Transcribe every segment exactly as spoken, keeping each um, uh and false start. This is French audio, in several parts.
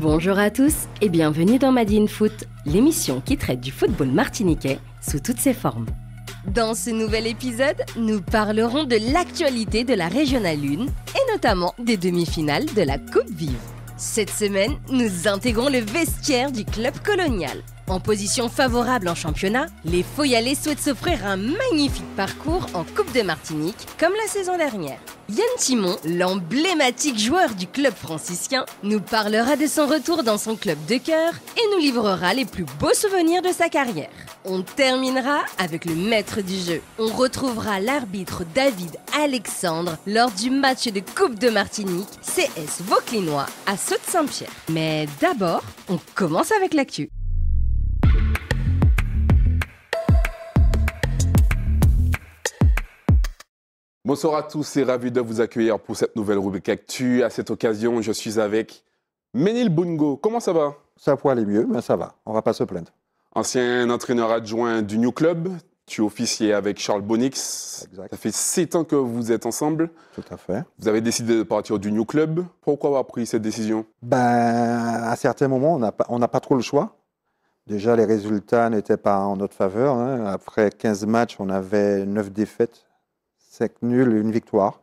Bonjour à tous et bienvenue dans Made in Foot, l'émission qui traite du football martiniquais sous toutes ses formes. Dans ce nouvel épisode, nous parlerons de l'actualité de la Régionale un et notamment des demi-finales de la Coupe Vive. Cette semaine, nous intégrons le vestiaire du club colonial. En position favorable en championnat, les Foyalais souhaitent s'offrir un magnifique parcours en Coupe de Martinique, comme la saison dernière. Yann Timon, l'emblématique joueur du club franciscain, nous parlera de son retour dans son club de cœur et nous livrera les plus beaux souvenirs de sa carrière. On terminera avec le maître du jeu. On retrouvera l'arbitre David Alexandre lors du match de Coupe de Martinique C S Vauclinois à Sault-Saint-Pierre. Mais d'abord, on commence avec l'actu. Bonsoir à tous et ravi de vous accueillir pour cette nouvelle rubrique Actu. À cette occasion, je suis avec Ménil Bungo. Comment ça va? Ça pourrait aller mieux, mais ça va. On va pas se plaindre. Ancien entraîneur adjoint du New Club, tu officiais avec Charles Bonix. Exact. Ça fait sept ans que vous êtes ensemble. Tout à fait. Vous avez décidé de partir du New Club. Pourquoi avoir pris cette décision? Ben, à certains moments, on n'a pas, on n'a pas trop le choix. Déjà, les résultats n'étaient pas en notre faveur, hein. Après quinze matchs, on avait neuf défaites, cinq nuls et une victoire.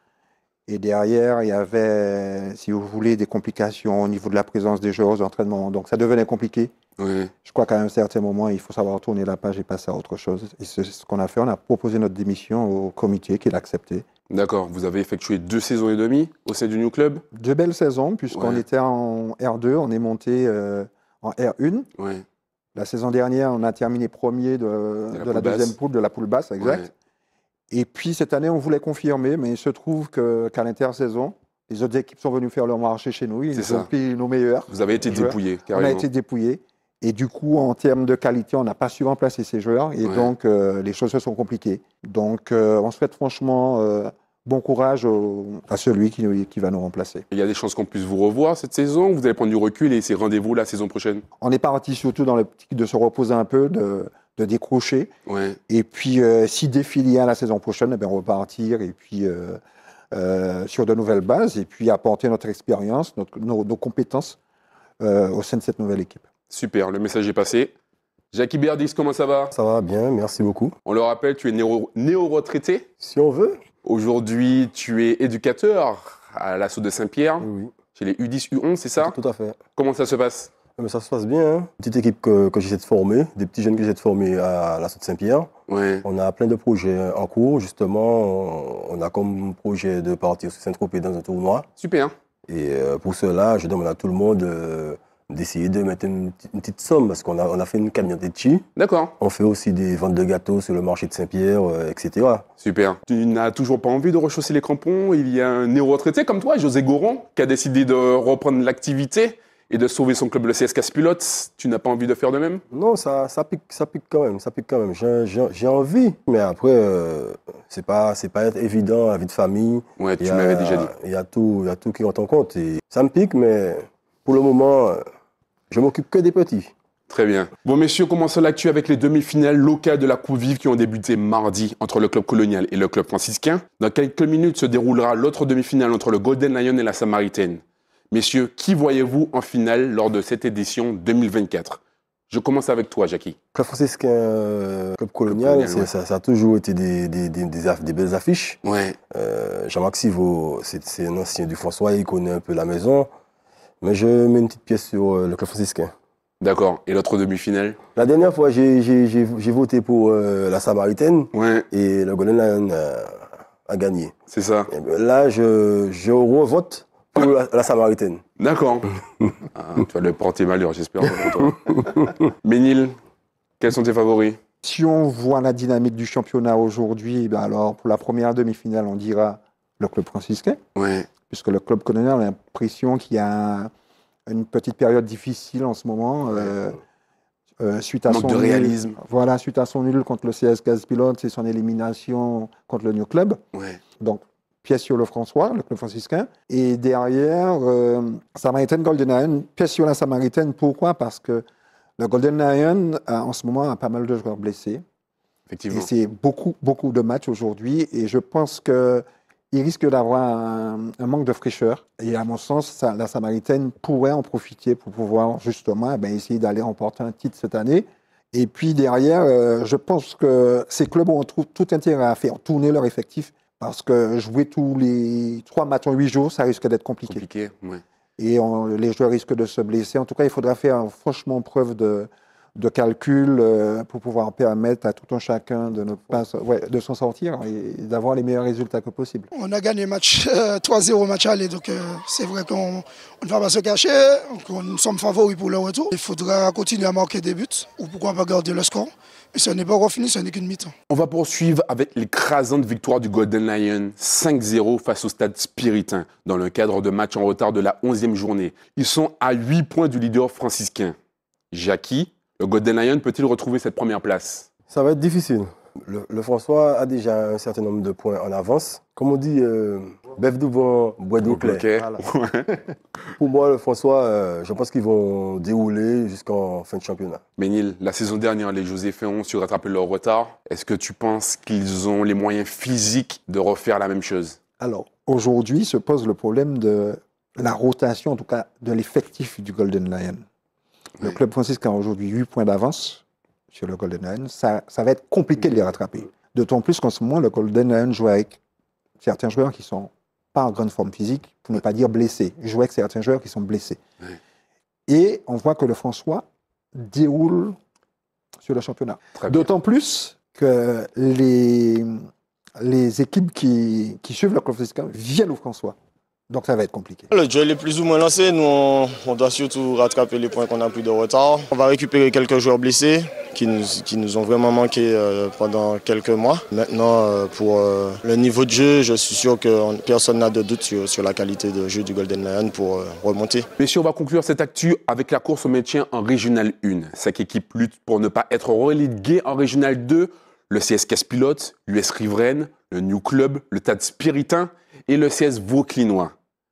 Et derrière, il y avait, si vous voulez, des complications au niveau de la présence des joueurs aux entraînements. Donc, ça devenait compliqué. Oui. Je crois qu'à un certain moment, il faut savoir tourner la page et passer à autre chose. Et c'est ce qu'on a fait. On a proposé notre démission au comité qui l'a accepté. D'accord. Vous avez effectué deux saisons et demie au sein du New Club. Deux belles saisons, puisqu'on Ouais. était en R deux, on est monté euh, en R un. Oui. La saison dernière, on a terminé premier de, De la de la poule deuxième basse. poule, de la poule basse, exact. Ouais. Et puis cette année, on voulait confirmer, mais il se trouve que, qu'à l'intersaison, les autres équipes sont venues faire leur marché chez nous. Ils C'est ont ça. pris nos meilleurs. Vous avez été joueurs. dépouillé, On carrément. a été dépouillés. Et du coup, en termes de qualité, on n'a pas su remplacer ces joueurs. Et Ouais. donc, euh, les choses se sont compliquées. Donc, euh, on souhaite franchement euh, bon courage au- à celui qui, qui va nous remplacer. Il y a des chances qu'on puisse vous revoir cette saison. Vous allez prendre du recul et c'est rendez-vous la saison prochaine. On est parti surtout dans l'optique de se reposer un peu, de, de décrocher. Ouais. Et puis, euh, si défi il y a la saison prochaine, eh bien, on va partir et puis, euh, euh, sur de nouvelles bases et puis apporter notre expérience, notre- nos, nos compétences euh, au sein de cette nouvelle équipe. Super, le message est passé. Jackie Berdis, comment ça va? Ça va bien, merci beaucoup. On le rappelle, tu es néo- néo-retraité. Si on veut. Aujourd'hui, tu es éducateur à l'assaut de Saint-Pierre, Oui, chez les U dix, U onze, c'est ça? tout à fait. Comment ça se passe? Mais ça se passe bien. Hein. Petite équipe que, que j'essaie de former, des petits jeunes que j'essaie de former à la Saint-Pierre. Ouais. On a plein de projets en cours. Justement, on a comme projet de partir sur Saint-Tropez dans un tournoi. Super. Et euh, pour cela, je demande à tout le monde euh, d'essayer de mettre une, petite- une petite somme parce qu'on a, on a fait une cagnotte de chi. D'accord. On fait aussi des ventes de gâteaux sur le marché de Saint-Pierre, euh, et cetera. Super. Tu n'as toujours pas envie de rechausser les crampons? Il y a un néo-retraité comme toi, José Goron, qui a décidé de reprendre l'activité et de sauver son club, le C S Casse-Pilote. Tu n'as pas envie de faire de même? Non, ça, ça pique, ça pique quand même, ça pique quand même. J'ai, j'ai, j'ai envie, mais après, euh, c'est pas, c'est pas être évident, la vie de famille. Ouais, Il tu y a- m'avais déjà dit. Il y a tout, il y a tout qui rentre en compte. Et ça me pique, mais pour le moment, euh, je m'occupe que des petits. Très bien. Bon, messieurs, commençons l'actu avec les demi-finales locales de la Coupe Vive qui ont débuté mardi entre le club colonial et le club franciscain. Dans quelques minutes se déroulera l'autre demi-finale entre le Golden Lion et la Samaritaine. Messieurs, qui voyez-vous en finale lors de cette édition deux mille vingt-quatre? Je commence avec toi, Jackie. Club franciscain, euh, club colonial, colonial, c'est- ouais. ça, ça a toujours été des, des, des, des, aff- des belles affiches. Ouais. Euh, Jean-Marc Sivot, c'est, c'est un ancien du François, il connaît un peu la maison. Mais je mets une petite pièce sur euh, le club franciscain. D'accord. Et l'autre demi-finale? La dernière fois, j'ai, j'ai, j'ai, j'ai voté pour euh, la Samaritaine Ouais, et le Golden Lion euh, a gagné. c'est ça. Et ben là, je, je revote pour la, la Samaritaine. D'accord. Ah, tu vas le porter malheur, j'espère. pour toi. Ménil, quels sont tes favoris? Si on voit la dynamique du championnat aujourd'hui, ben alors pour la première demi-finale, on dira le club franciscain, Ouais. puisque le club colonial a l'impression qu'il y a une petite période difficile en ce moment. euh, euh, suite à Manque son de nul- réalisme. Voilà, suite à son nul contre le C S Casse-Pilote et son élimination contre le New Club. Ouais. Donc, pièce sur le François, le club franciscain. Et derrière, euh, Samaritan Golden Lion, pièce sur la Samaritaine. Pourquoi? Parce que le Golden Lion, a, en ce moment, a pas mal de joueurs blessés. Effectivement. Et c'est beaucoup, beaucoup de matchs aujourd'hui. Et je pense que il risque d'avoir un, un manque de fraîcheur. Et à mon sens, ça, la Samaritaine pourrait en profiter pour pouvoir justement eh bien, essayer d'aller remporter un titre cette année. Et puis derrière, euh, je pense que ces clubs ont tout, tout intérêt à faire tourner leur effectif parce que jouer tous les trois matchs en huit jours, ça risque d'être compliqué. Compliqué, ouais. Et on, les joueurs risquent de se blesser. En tout cas, il faudra faire franchement preuve de, de calcul euh, pour pouvoir permettre à tout un chacun de, ne pas, ouais, de s'en sortir et d'avoir les meilleurs résultats que possible. On a gagné match euh, trois zéro match aller, donc euh, c'est vrai qu'on ne va pas se cacher, nous sommes favoris pour le retour. Il faudra continuer à marquer des buts ou pourquoi pas garder le score. Et ce n'est pas encore fini, ce n'est qu'une mi-temps. On va poursuivre avec l'écrasante victoire du Golden Lion cinq zéro face au Stade Spiritain dans le cadre de matchs en retard de la onzième journée. Ils sont à huit points du leader franciscain. Jackie, le Golden Lion peut-il retrouver cette première place? Ça va être difficile. Le, le François a déjà un certain nombre de points en avance. Comme on dit, euh, bœuf devant, bois d'eau claire. Voilà. Pour moi, le François, euh, je pense qu'ils vont dérouler jusqu'en fin de championnat. Ménil, la saison dernière, les Joséphins ont su rattraper leur retard. Est-ce que tu penses qu'ils ont les moyens physiques de refaire la même chose? Alors, aujourd'hui se pose le problème de la rotation, en tout cas de l'effectif du Golden Lion. Le oui. club franciscain a aujourd'hui huit points d'avance sur le Golden Lion. Ça, ça va être compliqué de les rattraper. D'autant plus qu'en ce moment, le Golden Lion joue avec certains joueurs qui ne sont pas en grande forme physique, pour ne pas dire blessés. Il joue avec certains joueurs qui sont blessés. Oui. Et on voit que le François déroule sur le championnat. D'autant plus que les, les équipes qui, qui suivent le club franciscain viennent au François. Donc ça va être compliqué. Le jeu est plus ou moins lancé. Nous, on, on doit surtout rattraper les points qu'on a pris de retard. On va récupérer quelques joueurs blessés qui nous, qui nous ont vraiment manqué euh, pendant quelques mois. Maintenant, euh, pour euh, le niveau de jeu, je suis sûr que personne n'a de doute sur, sur la qualité de jeu du Golden Lion pour euh, remonter. Messieurs, on va conclure cette actu avec la course au maintien en Régional un. Chaque équipe lutte pour ne pas être reléguée en Régional deux. Le C S Casse-Pilote, l'U S Riveraine, le New Club, le Stade Spiritain et le C S Vauclinois.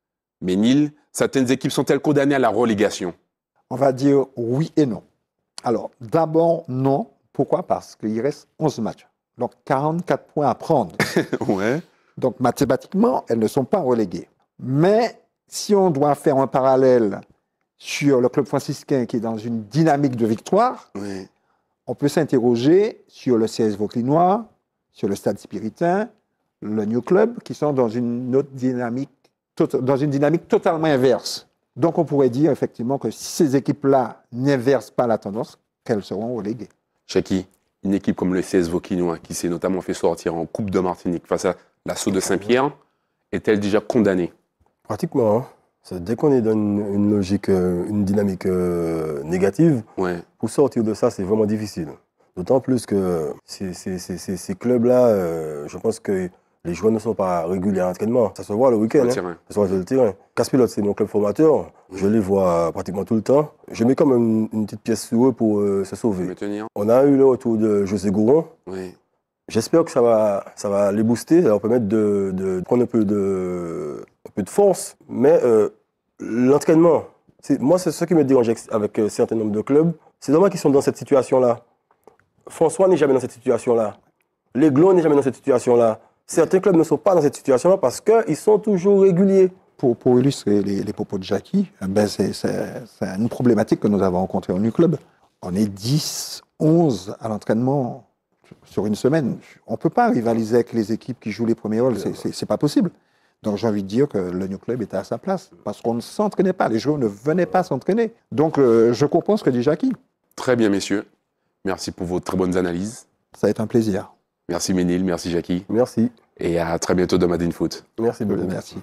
Ménil, certaines équipes sont-elles condamnées à la relégation? On va dire oui et non. Alors, d'abord, non. Pourquoi? Parce qu'il reste onze matchs. Donc, quarante-quatre points à prendre. Ouais. Donc, mathématiquement, elles ne sont pas reléguées. Mais si on doit faire un parallèle sur le club franciscain qui est dans une dynamique de victoire, ouais. on peut s'interroger sur le C S Vauclinois, sur le Stade Spiritain, le New Club, qui sont dans une autre dynamique dans une dynamique totalement inverse. Donc on pourrait dire effectivement que si ces équipes-là n'inversent pas la tendance, qu'elles seront reléguées. Chaki, une équipe comme le C S Vauclinois, qui s'est notamment fait sortir en Coupe de Martinique face à l'Assaut de Saint-Pierre, est-elle déjà condamnée? Pratiquement. Hein. Dès qu'on est dans une, une logique, une dynamique euh, négative, ouais. pour sortir de ça, c'est vraiment difficile. D'autant plus que ces, ces, ces, ces, ces clubs-là, euh, je pense que les joueurs ne sont pas réguliers à l'entraînement. Ça se voit le week-end. Hein. Ça se voit sur le terrain. Casse-Pilote, c'est mon club formateur. Mmh. Je les vois pratiquement tout le temps. Je mets quand même une, une petite pièce sur eux pour euh, se sauver. On a eu le retour de José Gouron. Oui. J'espère que ça va, ça va les booster, ça va leur permettre de, de prendre un peu de, un peu de force. Mais euh, l'entraînement, moi, c'est ce qui me dérange avec un certain nombre de clubs. C'est normal qu'ils sont dans cette situation-là. François n'est jamais dans cette situation-là. L'Aiglon n'est jamais dans cette situation-là. Certains clubs ne sont pas dans cette situation-là parce qu'ils sont toujours réguliers. Pour, pour illustrer les, les propos de Jackie, ben c'est, c'est, c'est une problématique que nous avons rencontrée au New Club. On est dix, onze à l'entraînement sur une semaine. On ne peut pas rivaliser avec les équipes qui jouent les premiers rôles, c'est, c'est, c'est pas possible. Donc j'ai envie de dire que le New Club était à sa place parce qu'on ne s'entraînait pas, les joueurs ne venaient pas s'entraîner. Donc euh, je comprends ce que dit Jackie. Très bien messieurs, merci pour vos très bonnes analyses. Ça a été un plaisir. Merci Ménil, merci Jackie. Merci. Et à très bientôt dans Madine Foot. Merci beaucoup. Merci.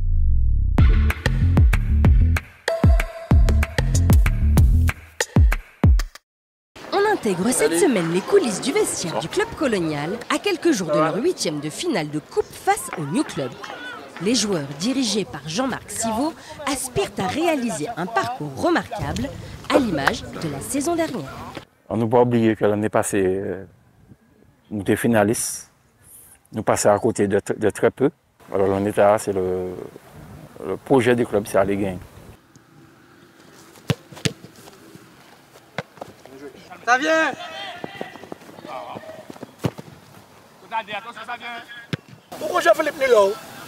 On intègre cette Allez. semaine les coulisses du vestiaire du club colonial à quelques jours de leur huitième de finale de coupe face au New Club. Les joueurs dirigés par Jean-Marc Sivot aspirent à réaliser un parcours remarquable à l'image de la saison dernière. On ne peut pas oublier que l'année passée, euh, nous étions finalistes. Nous passions à côté de, de très peu. Alors on était là, c'est le, le projet du club, c'est aller gagner. Ça vient! Pourquoi Jean-Philippe n'est là?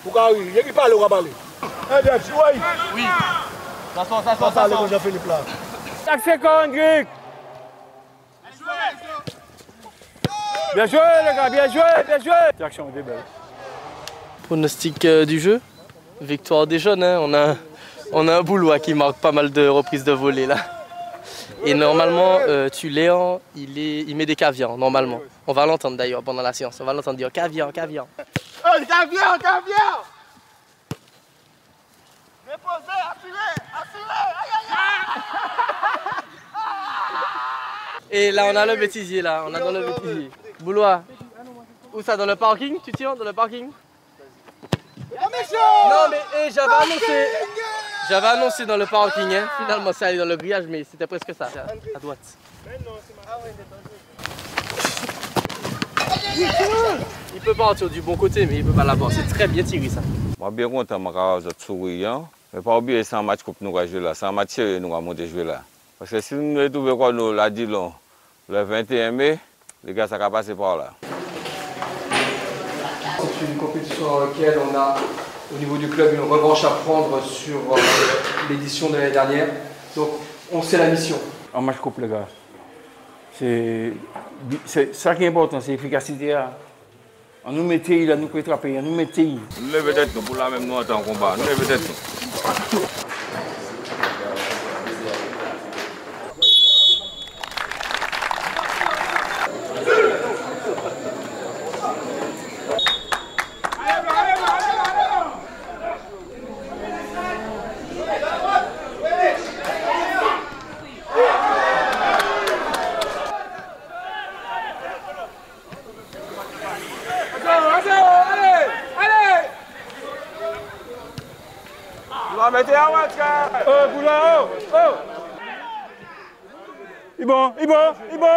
Pourquoi oui? Il qui parle, on va parler. Eh bien, tu vois? Oui. Ça sort, ça sort, ça sort. Jean-Philippe là. Accès Hendrik. Bien joué les gars, bien joué, bien joué. L'action était belle. Pronostic euh, du jeu, victoire des jeunes. Hein. On a, on a un Boulois qui marque pas mal de reprises de volée là. Et normalement, euh, Tuléan, il, est, il met des caviars, normalement. On va l'entendre d'ailleurs pendant la séance. On va l'entendre dire caviar, caviar. Oh, caviar, caviar. Déposez, appuyez, appuyez. Et là, on a le bêtisier, là. On a dans le bêtisier. Boulois, où ça? Dans le parking? Tu tires dans le parking? Non, mais hey, j'avais annoncé. J'avais annoncé dans le parking, hein. Finalement, ça allait dans le grillage, mais c'était presque ça, à droite. Il peut partir du bon côté, mais il peut pas l'avoir. C'est très bien tiré, ça. Je suis bien content de vous sourire. Mais pas oublier, c'est un match que nous allons jouer là. C'est un match que nous allons monter jouer là. Parce que si nous trouvons quoi, nous l'a dit le vingt et un mai, les gars, ça va passer par là. C'est une compétition dans laquelle on a, au niveau du club, une revanche à prendre sur euh, l'édition de l'année dernière. Donc, on sait la mission. Un match coupe, les gars. C'est ça qui est important, c'est l'efficacité. On nous mettait, il a nous attrapé, on nous mettait. Nous levons tête pour la même nous en combat. Nous levons tête. Oh, Boula, oh, oh! Il est bon, il est bon, il est bon!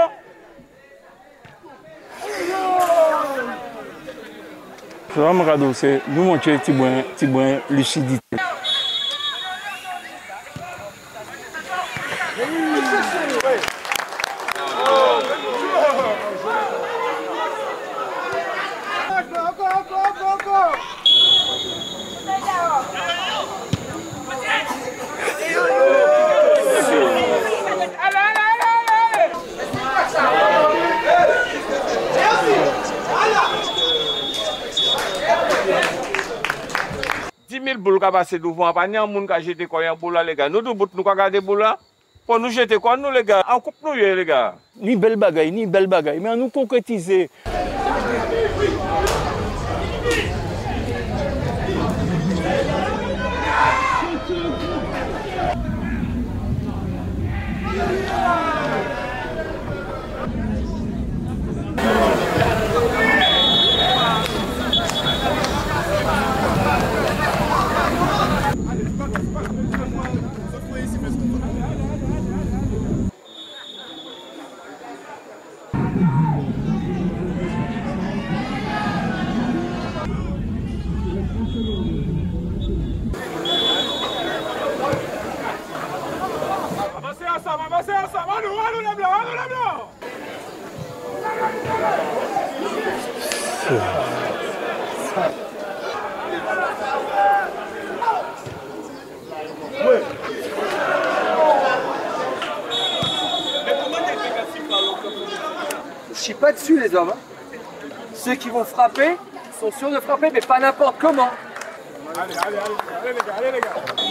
C'est vraiment cadeau, c'est nous montrer un petit point lucidité. dix mille boules qui passent devant, pas ni un monde qui a jeté quoi un boule les gars. Nous deux bouts nous qui garder boule là. Pour nous jeter quoi nous les gars. En coupe nous les gars. Ni belle bagaille, ni belle bagaille, mais à nous concrétiser. Je suis pas dessus les hommes. Hein. Ceux qui vont frapper sont sûrs de frapper, mais pas n'importe comment. Allez, allez, allez, allez les gars, allez les gars.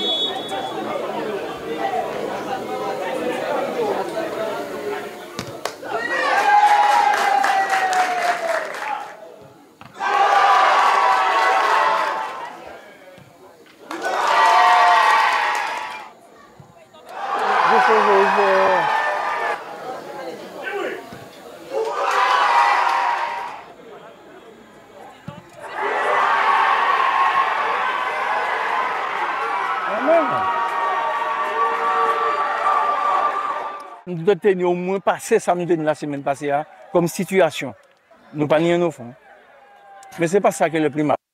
Nous devons tenir au moins passer ça nous la semaine passée hein, comme situation. Nous pas nier nos fonds. Mais ce n'est pas ça qui est le plus mal.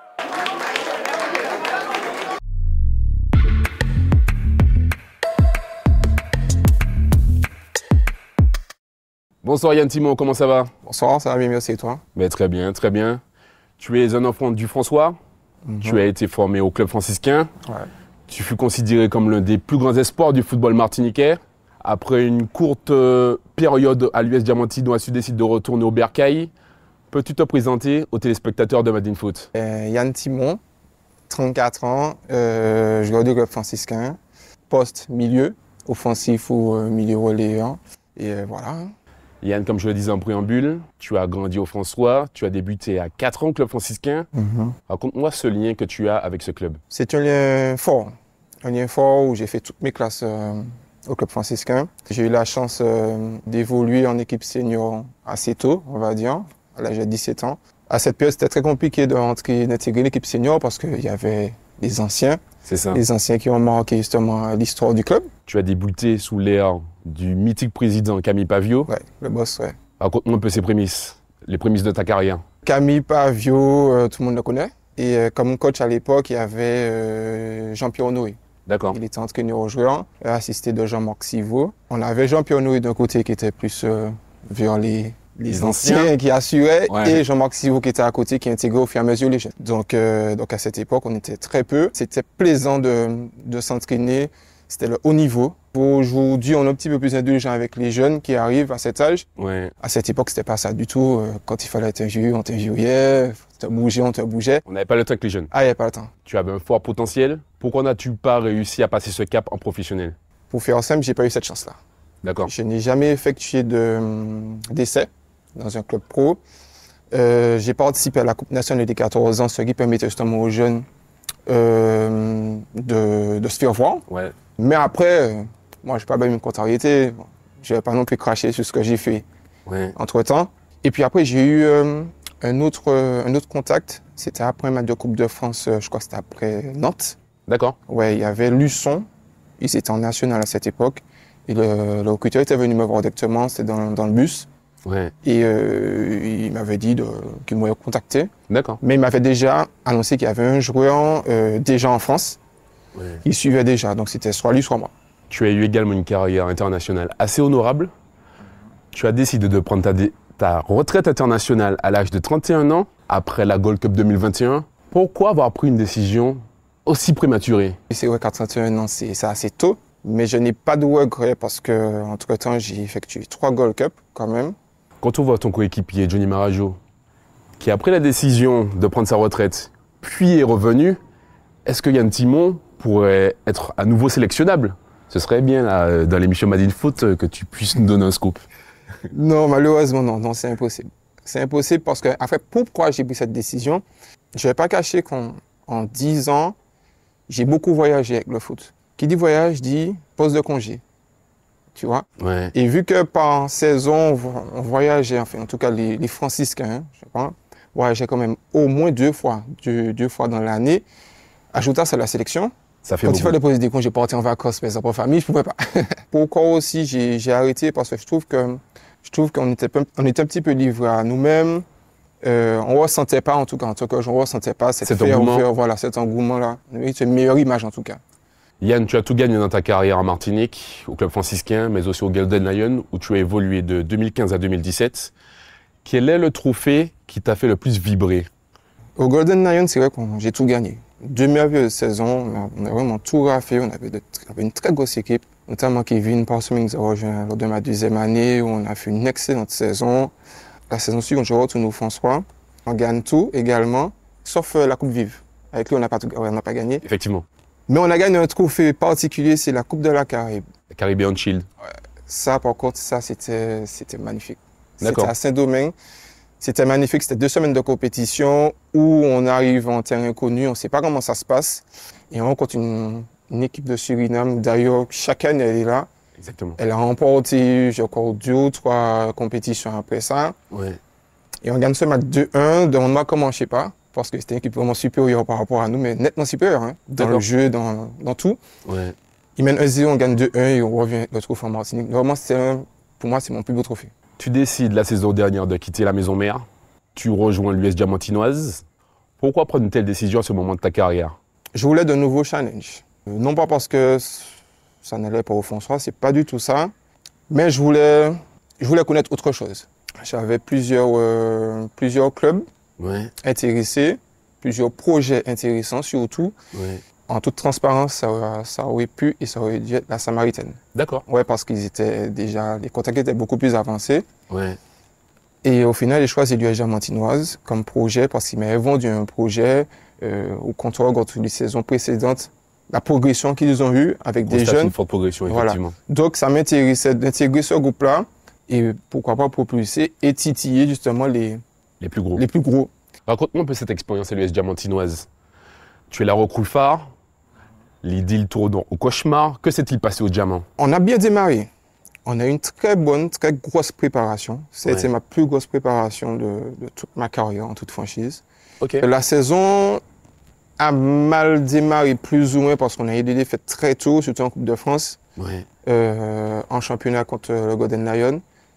Bonsoir Yann Timon, comment ça va? Bonsoir, ça va bien, merci et toi? Ben, très bien, très bien. Tu es un enfant du François? Mmh. Tu as été formé au club franciscain. Ouais. Tu fus considéré comme l'un des plus grands espoirs du football martiniquais. Après une courte euh, période à l'U S Diamantino, tu décides de retourner au Bercail. Peux-tu te présenter aux téléspectateurs de Madine Foot? euh, Yann Timon, trente-quatre ans, euh, joueur du club franciscain, poste milieu, offensif ou euh, milieu relayeur. Et euh, voilà. Yann, comme je le disais en préambule, tu as grandi au François, tu as débuté à quatre ans au club franciscain. Mm-hmm. Raconte-moi ce lien que tu as avec ce club. C'est un lien fort, un lien fort où j'ai fait toutes mes classes euh, au club franciscain. J'ai eu la chance euh, d'évoluer en équipe senior assez tôt, on va dire, à l'âge de dix-sept ans. À cette période, c'était très compliqué d'intégrer l'équipe senior parce qu'il y avait les anciens. C'est ça. Les anciens qui ont marqué justement l'histoire du club. Tu as débuté sous l'ère du mythique président Camille Pavio. Ouais, le boss, ouais. Raconte-moi un peu ses prémices, les prémices de ta carrière. Camille Pavio, euh, tout le monde le connaît. Et euh, comme coach à l'époque, il y avait euh, Jean-Pierre Noé. D'accord. Il était entraîneur aux joueurs, assisté de Jean-Marc Sivo. On avait Jean-Pierre Noé d'un côté qui était plus euh, vers les, les, les anciens, anciens qui assuraient, ouais. Et Jean-Marc Sivo qui était à côté, qui intégrait au fur et à mesure les jeunes. Donc, euh, donc à cette époque, on était très peu. C'était plaisant de, de s'entraîner. C'était le haut niveau. Aujourd'hui, on est un petit peu plus indulgent avec les jeunes qui arrivent à cet âge. Ouais. À cette époque, c'était pas ça du tout. Quand il fallait t'injurier, on t'injuriait. Te bouger, on te bougeait. On n'avait pas le temps avec les jeunes. Ah, il n'y avait pas le temps. Tu avais un fort potentiel. Pourquoi n'as-tu pas réussi à passer ce cap en professionnel? Pour faire simple, j'ai pas eu cette chance-là. D'accord. Je n'ai jamais effectué de, d'essai dans un club pro. Euh, j'ai participé à la Coupe nationale des quatorze ans, ce qui permettait justement aux jeunes euh, de, de se faire voir. Ouais. Mais après, euh, moi, je n'ai pas bien une contrariété. Je n'avais pas non plus craché sur ce que j'ai fait ouais. entre-temps. Et puis après, j'ai eu euh, un, autre, euh, un autre contact. C'était après un match de Coupe de France, euh, je crois que c'était après Nantes. D'accord. Ouais, il y avait Luçon. Ils étaient en national à cette époque. Et le, le recruteur était venu me voir directement, c'était dans, dans le bus. Ouais. Et euh, il m'avait dit de, qu'il m'aurait contacté. D'accord. Mais il m'avait déjà annoncé qu'il y avait un joueur euh, déjà en France. Ouais. Il suivait déjà, donc c'était soit lui, soit moi. Tu as eu également une carrière internationale assez honorable. Tu as décidé de prendre ta, dé- ta retraite internationale à l'âge de trente et un ans, après la Gold Cup deux mille vingt et un. Pourquoi avoir pris une décision aussi prématurée? C'est vrai qu'à trente et un ans, c'est, c'est assez tôt. Mais je n'ai pas de regret parce qu'entre-temps, j'ai effectué trois Gold Cup quand même. Quand on voit ton coéquipier Johnny Marajo, qui a pris la décision de prendre sa retraite, puis est revenu, est-ce que Yann Timon pourrait être à nouveau sélectionnable? Ce serait bien, là, dans l'émission Madine Foot, que tu puisses nous donner un scoop. Non, malheureusement, non, non, c'est impossible. C'est impossible parce que, en fait, pourquoi j'ai pris cette décision? Je ne vais pas cacher qu'en en dix ans, j'ai beaucoup voyagé avec le foot. Qui dit voyage dit poste de congé. Tu vois? Ouais. Et vu que par saison, on voyageait, enfin, en tout cas, les, les franciscains, je sais pas, voyageaient quand même au moins deux fois, deux, deux fois dans l'année. Ajoutant ça à la sélection. Ça fait Quand beaucoup. il fallait poser des congés, partir en vacances, mais ça pour famille, je pouvais pas. Pourquoi aussi j'ai, j'ai arrêté? Parce que je trouve que je trouve qu'on était, on était un petit peu livrés à nous-mêmes. Euh, on ne ressentait pas, en tout cas, en tout cas, je ne ressentais pas cette cet ferveur, engouement. Voilà, cet engouement-là. C'est une meilleure image, en tout cas. Yann, tu as tout gagné dans ta carrière en Martinique, au club franciscain, mais aussi au Golden Lion, où tu as évolué de deux mille quinze à deux mille dix-sept. Quel est le trophée qui t'a fait le plus vibrer? Au Golden Lion, c'est vrai que j'ai tout gagné. Deux merveilleuses saisons, on a, on a vraiment tout raflé, on avait, de, on avait une très grosse équipe, notamment Kevin Parsons a rejoint lors de ma deuxième année, où on a fait une excellente saison. La saison suivante, je retourne au François. On gagne tout également, sauf euh, la Coupe Vive. Avec lui, on n'a pas, ouais, on n'a pas gagné. Effectivement. Mais on a gagné un trophée particulier, c'est la Coupe de la Caraïbe. La Caribbean Shield. Ouais. Ça, par contre, ça, c'était, c'était magnifique. D'accord. C'était à Saint-Domingue. C'était magnifique. C'était deux semaines de compétition où on arrive en terrain inconnu, on ne sait pas comment ça se passe. Et on rencontre une, une équipe de Suriname. D'ailleurs, chaque année, elle est là. Exactement. Elle a remporté, j'ai encore deux ou trois compétitions après ça. Ouais. Et on gagne ce match deux un. Demande-moi comment, je ne sais pas. Parce que c'était une équipe vraiment supérieure par rapport à nous, mais nettement supérieure. Hein, dans le jeu, dans, dans tout. Ouais. Ils mènent un zéro, on gagne deux un et on revient le trophée en Martinique. Vraiment, c'est un, pour moi, c'est mon plus beau trophée. Tu décides la saison dernière de quitter la maison mère. Tu rejoins l'U S Diamantinoise. Pourquoi prendre une telle décision à ce moment de ta carrière? Je voulais de nouveaux challenges. Non pas parce que ça n'allait pas au François, c'est pas du tout ça. Mais je voulais, je voulais connaître autre chose. J'avais plusieurs, euh, plusieurs clubs ouais. intéressés. plusieurs projets intéressants surtout. Ouais. En toute transparence, ça, ça aurait pu et ça aurait dû être la Samaritaine. D'accord. Ouais, parce qu'ils étaient déjà, les contacts étaient beaucoup plus avancés. Ouais. Et au final, j'ai choisi l'U S Diamantinoise comme projet parce qu'ils m'avaient vendu un projet euh, au comptoir contre les saisons précédentes. La progression qu'ils ont eue avec des jeunes. Une forte progression, effectivement. Voilà. Donc, ça m'intéressait d'intégrer ce groupe-là et pourquoi pas propulser et titiller justement les, les plus gros. Les plus gros. Raconte-moi un peu cette expérience à l'U S Diamantinoise. Tu es la recrue phare, l'idylle tourne au cauchemar. Que s'est-il passé au Diamant? On a bien démarré. On a eu une très bonne, très grosse préparation. C'était ouais. ma plus grosse préparation de, de toute ma carrière en toute franchise. Okay. La saison a mal démarré plus ou moins parce qu'on a eu des défaites très tôt, surtout en Coupe de France, ouais. euh, en championnat contre le Golden Lion.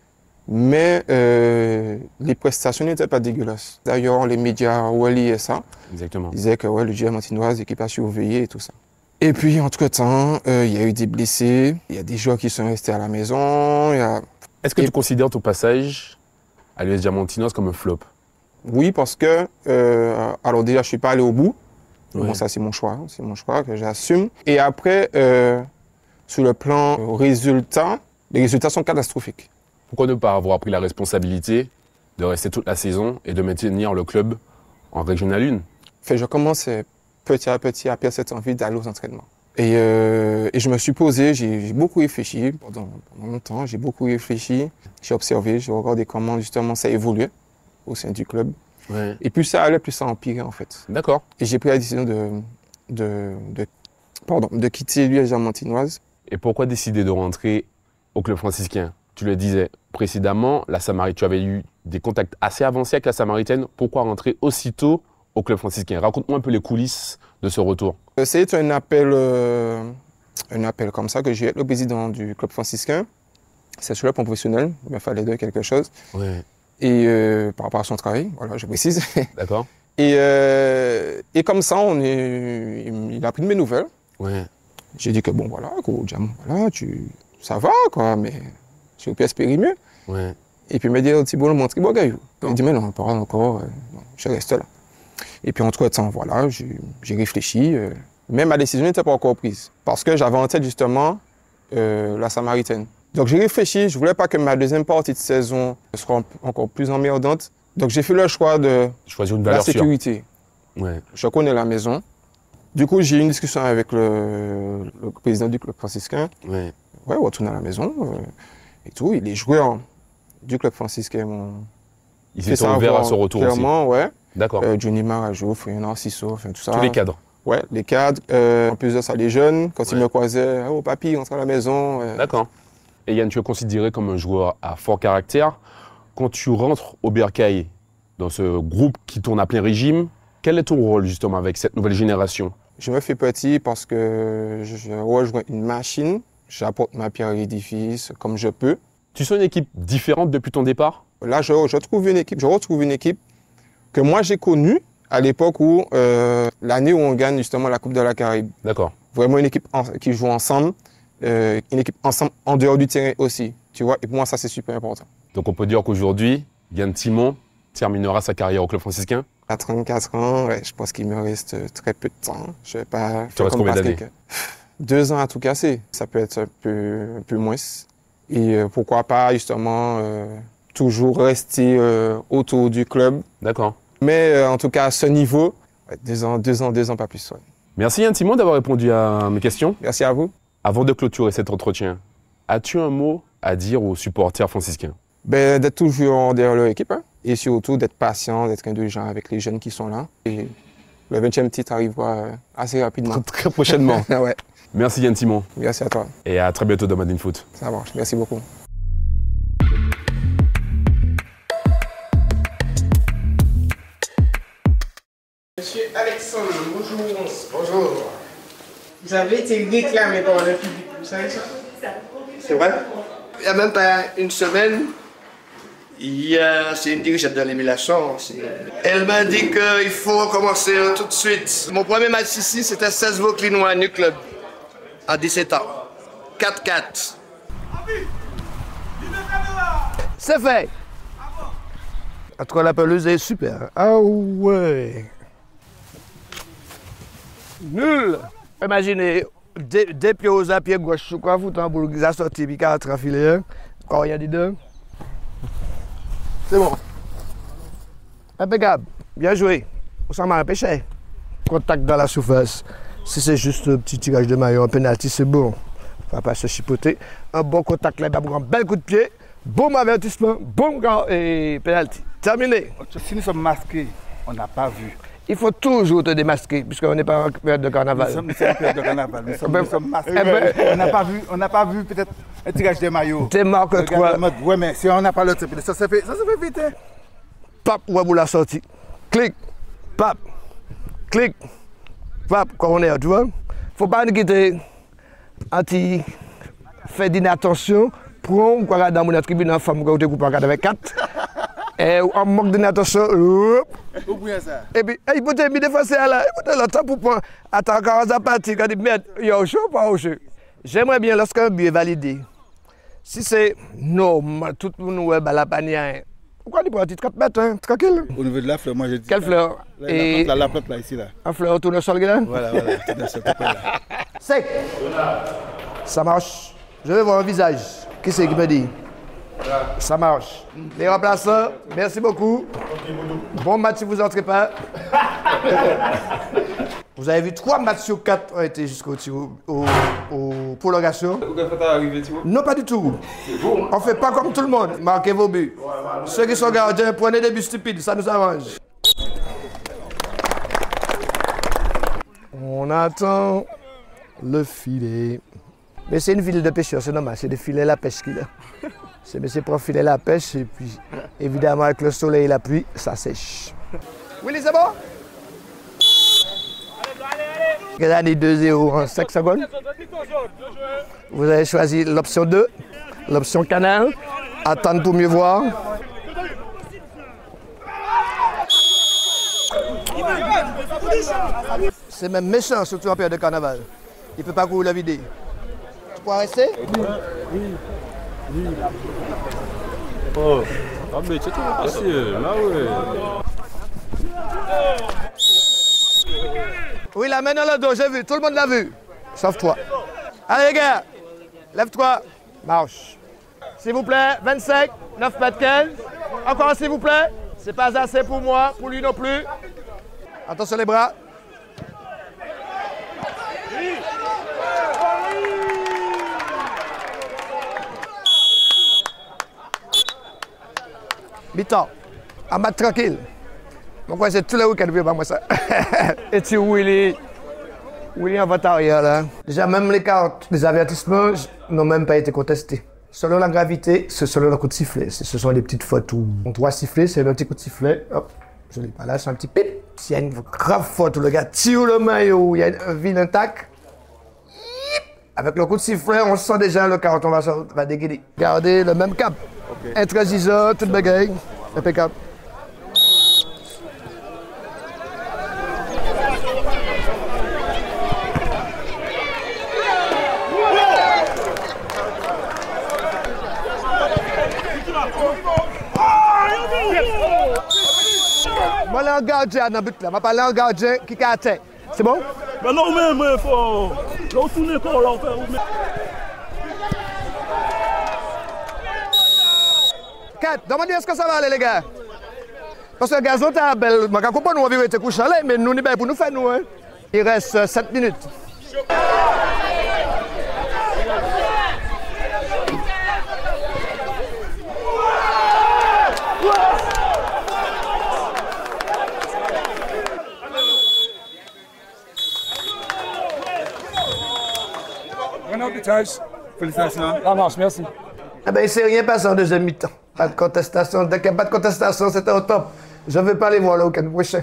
Mais euh, les prestations n'étaient pas dégueulasses. D'ailleurs, les médias reliaient ça. Exactement. Ils disaient que ouais, le Diamantinoise, l'équipe a surveillé et tout ça. Et puis, entre-temps, euh, il y a eu des blessés, il y a des joueurs qui sont restés à la maison. Y a... Est-ce que et... tu considères ton passage à l'U S Diamantinoise comme un flop? Oui, parce que, euh, alors déjà, je ne suis pas allé au bout. Ouais. Bon, ça, c'est mon choix, c'est mon choix que j'assume. Et après, euh, sur le plan résultat, les résultats sont catastrophiques. Pourquoi ne pas avoir pris la responsabilité de rester toute la saison et de maintenir le club en Régional un? Fait, je commence petit à petit à perdre cette envie d'aller aux entraînements. Et, euh, et je me suis posé, j'ai beaucoup réfléchi pendant, pendant longtemps, j'ai beaucoup réfléchi, j'ai observé, j'ai regardé comment justement ça évoluait au sein du club. Ouais. Et plus ça allait, plus ça empirait en fait. D'accord. Et j'ai pris la décision de, de, de, pardon, de quitter l'U S Diamantinoise. Et pourquoi décider de rentrer au club franciscain? Tu le disais précédemment, la Samaritaine, tu avais eu des contacts assez avancés avec la Samaritaine. Pourquoi rentrer aussitôt au club franciscain? Raconte-moi un peu les coulisses de ce retour. C'est un appel, euh, un appel comme ça que j'ai avec le président du club franciscain. C'est sur le plan professionnel, il me fallait de quelque chose. Ouais. Et euh, par rapport à son travail, voilà, je précise. D'accord. Et, euh, et comme ça, on est, il a pris de mes nouvelles. Ouais. J'ai dit que bon, voilà, qu'au Diamant, voilà, tu, ça va, quoi, mais tu peux espérer mieux. Ouais. Et puis il m'a dit, Thibault, mon tri bagaille. Il dit, mais non, pas encore, euh, bon, je reste là. Et puis entre-temps, voilà, j'ai réfléchi. Euh, mais ma décision n'était pas encore prise. Parce que j'avais en tête justement euh, la Samaritaine. Donc j'ai réfléchi, je ne voulais pas que ma deuxième partie de saison soit encore plus emmerdante. Donc j'ai fait le choix de choisir une valeur la sécurité. Ouais. Je connais la maison. Du coup, j'ai eu une discussion avec le, le président du club franciscain. Ouais. Ouais, on retourne à la maison euh, et tout. Et les joueurs du club franciscain m'ont Ils étaient ouverts à ce retour clairement, aussi. Ouais. D'accord. Euh, Johnny Marajo, Frédéric Narciso, enfin tout ça. Tous les cadres. Ouais, les cadres. Euh, en plus de ça, les jeunes, quand ouais. ils me croisaient, oh papy, rentre à la maison. Euh... D'accord. Et Yann, tu es considéré comme un joueur à fort caractère. Quand tu rentres au Bercail, dans ce groupe qui tourne à plein régime, quel est ton rôle justement avec cette nouvelle génération? Je me fais petit parce que je rejoins une machine, j'apporte ma pierre à l'édifice comme je peux. Tu sens une équipe différente depuis ton départ? Là, je, je, trouve une équipe, je retrouve une équipe que moi j'ai connue à l'époque où, euh, l'année où on gagne justement la Coupe de la Caraïbe. D'accord. Vraiment une équipe en, qui joue ensemble. Euh, une équipe ensemble en dehors du terrain aussi, tu vois, et pour moi ça c'est super important. Donc on peut dire qu'aujourd'hui, Yann Timon terminera sa carrière au club franciscain? À trente-quatre ans, ouais, je pense qu'il me reste très peu de temps. Je vais pas tu restes combien d'années? Deux ans à tout casser, ça peut être un peu, un peu moins. Et euh, pourquoi pas justement euh, toujours rester euh, autour du club. D'accord. Mais euh, en tout cas à ce niveau, ouais, deux ans, deux ans, deux ans, pas plus. Ouais. Merci Yann Timon d'avoir répondu à mes questions. Merci à vous. Avant de clôturer cet entretien, as-tu un mot à dire aux supporters franciscains? Ben, d'être toujours derrière leur équipe, hein, et surtout d'être patient, d'être indulgent avec les jeunes qui sont là. Et le vingtième titre arrivera assez rapidement. Très prochainement. Ouais. Merci Yann Timon. Merci à toi. Et à très bientôt dans Madine Foot. Ça marche, merci beaucoup. Monsieur Alexandre, bonjour. Bonjour. Vous avez été réclamé par le public, vous savez ça? C'est vrai? Il n'y a même pas une semaine, il y a, c'est une dirigeante de l'émulation. Elle m'a dit qu'il faut recommencer tout de suite. Mon premier match ici, c'était seize Vauclinois Nu Club, à dix-sept ans. quatre quatre. C'est fait. En tout cas, la pelouse est super. Ah ouais. Nul. Imaginez, deux pieds aux à pied gauche, je crois, foutant pour qu'ils sorti, puis quatre enfilés, quand rien dedans. C'est bon. Impeccable. Bien joué. On s'en m'a empêché. Contact dans la surface. Si c'est juste un petit tirage de maillot, un penalty, c'est bon. On va pas se chipoter. Un bon contact là, un bel coup de pied. Bon avertissement, bon gars et penalty. Terminé. Si nous sommes masqués, on n'a pas vu. Il faut toujours te démasquer, puisqu'on n'est pas en période de carnaval. Nous sommes, nous sommes en période de carnaval. Nous sommes, nous sommes masqués. Eh ben, on n'a pas vu, on n'a pas vu peut-être un tirage de maillot. T'es marqué quoi? Oui, mais si on n'a pas le type, ça se fait, ça se fait vite. Hein? Pap, ouais, vous la sortie. Clic, pap, clic, pap, coroner, tu vois. Faut pas nous quitter anti fait d'inattention. Prends quoi dans mon tribune en femme qui coupe en quatre-vingt-quatre. Et on manque d'inattention. Et puis, il faut te mettre défoncer là. Il faut te le temps pour prendre. Attends, quand on a parti, quand il dit merde, il y a au chaud ou pas au chaud. J'aimerais bien lorsqu'un but est validé. Si c'est normal, tout le monde est à la panière. Pourquoi il prend trente mètres, hein, tranquille? Au niveau de la fleur, moi je dis. Quelle fleur? La, et... la, plante, la, la plante là, ici là. Un fleur autour de sol là? Voilà, voilà, tourne le sol là. Sec! Ça marche. Je vais voir un visage. Qui c'est qui me dit? Ça marche. Les remplaçants, merci beaucoup. Bon match si vous n'entrez pas. Vous avez vu trois matchs sur quatre ont été jusqu'au au, au prolongation. Non, pas du tout. On ne fait pas comme tout le monde. Marquez vos buts. Ceux qui sont gardiens, prenez des buts stupides, ça nous arrange. On attend le filet. Mais c'est une ville de pêcheurs, c'est normal, c'est des filets à la pêche qu'il a. C'est monsieur pour filer la pêche et puis évidemment avec le soleil et la pluie, ça sèche. Willy, c'est bon? Regardez deux zéro en cinq secondes. Vous avez choisi l'option deux, l'option canal, attendre pour mieux voir. C'est même méchant, surtout en période de carnaval. Il ne peut pas courir la vider. Tu pourras rester? Oui. Oui. Oh, ah mais c'est tout facile, là ouais. Oui, la main dans le dos, j'ai vu, tout le monde l'a vu. Sauf toi. Allez les gars, lève-toi, marche. S'il vous plaît, vingt-cinq, neuf mètres quinze. Encore s'il vous plaît. C'est pas assez pour moi, pour lui non plus. Attention les bras. Mi-temps, à match tranquille. Donc, c'est tous les week-ends, je moi ça. Et tu, Willy, Willy en votre arrière là. Déjà, même les cartes, les avertissements n'ont même pas été contestés. Selon la gravité, c'est selon le coup de sifflet. Ce sont des petites fautes où on doit siffler, c'est un petit coup de sifflet. Hop, je l'ai pas là, c'est un petit pip. S'il y a une grave faute où le gars tire le maillot, il y a un vilain tac. Avec le coup de sifflet, on sent déjà le carton va, va déguider. Gardez le même cap. Okay. Intransigeant, toute bagaille. Impeccable. Moi, là, un gardien dans le but là. Je parle d'un gardien qui a atteint. C'est bon? Mais non, même, il faut. Là, on tourne encore, là, on fait. Kat, demandez est-ce que ça va aller, les gars? Parce que le gazon est belle. Je ne comprends pas, nous, on vient de coucher là, mais nous, on est bien pour nous faire, nous. Hein. Il reste sept minutes. Félicitations. Ça marche, merci. Eh bien, il ne s'est rien passé en deuxième mi-temps. Pas de contestation. Dès qu'il n'y a pas de contestation, c'était au top. Je ne vais pas les voir le week-end prochain.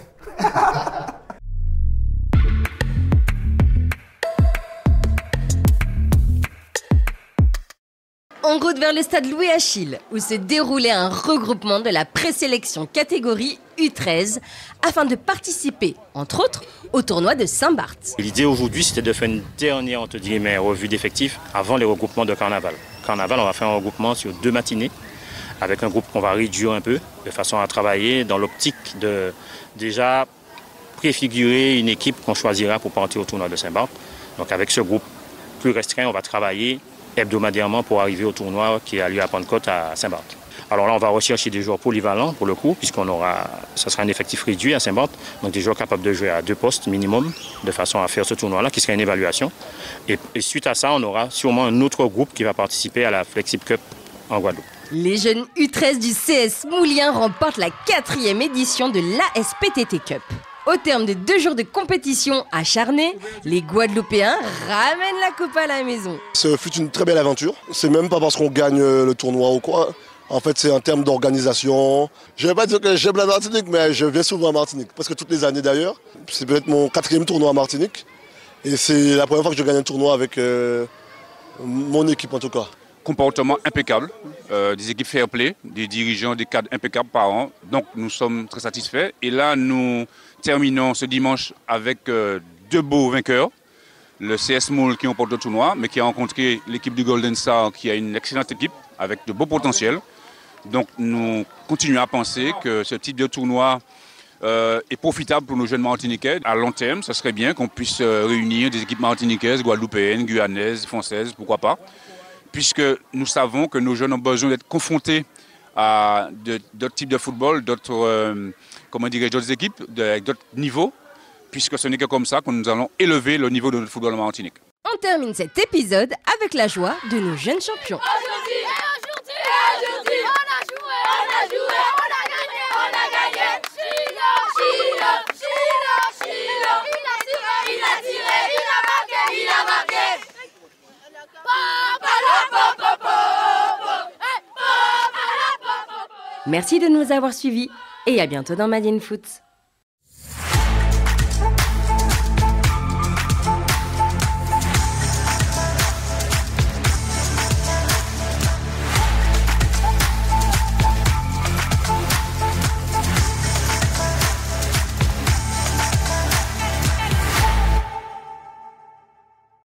En route vers le stade Louis Achille, où se déroulait un regroupement de la présélection catégorie U treize afin de participer, entre autres, au tournoi de Saint-Barth. L'idée aujourd'hui, c'était de faire une dernière entre guillemets, revue d'effectifs avant les regroupements de carnaval. Carnaval, on va faire un regroupement sur deux matinées, avec un groupe qu'on va réduire un peu, de façon à travailler dans l'optique de déjà préfigurer une équipe qu'on choisira pour partir au tournoi de Saint-Barth. Donc avec ce groupe plus restreint, on va travailler hebdomadairement pour arriver au tournoi qui a lieu à Pentecôte à Saint-Barth. Alors là, on va rechercher des joueurs polyvalents pour le coup, puisqu'on aura, ce sera un effectif réduit à Saint-Barth, donc des joueurs capables de jouer à deux postes minimum, de façon à faire ce tournoi-là, qui sera une évaluation. Et, et suite à ça, on aura sûrement un autre groupe qui va participer à la Flexib Cup en Guadeloupe. Les jeunes U treize du C S Moulien remportent la quatrième édition de l'A S P T T Cup. Au terme de deux jours de compétition acharnée, les Guadeloupéens ramènent la coupe à la maison. Ce fut une très belle aventure. C'est même pas parce qu'on gagne le tournoi ou quoi. En fait, c'est en termes d'organisation. Je ne vais pas dire que j'aime la Martinique, mais je viens souvent à Martinique. Parce que toutes les années d'ailleurs. C'est peut-être mon quatrième tournoi à Martinique. Et c'est la première fois que je gagne un tournoi avec euh, mon équipe en tout cas. Comportement impeccable, euh, des équipes fair play, des dirigeants, des cadres impeccables par an. Donc nous sommes très satisfaits. Et là, nous terminons ce dimanche avec euh, deux beaux vainqueurs. Le C S Moule qui remporte le tournoi, mais qui a rencontré l'équipe du Golden Star qui a une excellente équipe avec de beaux potentiels. Donc nous continuons à penser que ce type de tournoi euh, est profitable pour nos jeunes martiniquais. À long terme, ce serait bien qu'on puisse euh, réunir des équipes martiniquaises, guadeloupéennes, guyanaises, françaises, pourquoi pas. Puisque nous savons que nos jeunes ont besoin d'être confrontés à d'autres types de football, d'autres euh, comment dirais-je, d'autres équipes, avec d'autres niveaux, puisque ce n'est que comme ça que nous allons élever le niveau de notre football en Martinique. On termine cet épisode avec la joie de nos jeunes champions. Aujourd'hui, aujourd'hui, aujourd'hui, on a joué, on a joué, on a gagné, on a gagné. Chilo, Chilo, Chilo, Chilo, il a tiré, il a tiré, il a marqué, il a marqué. Merci de nous avoir suivis et à bientôt dans Made in Foot.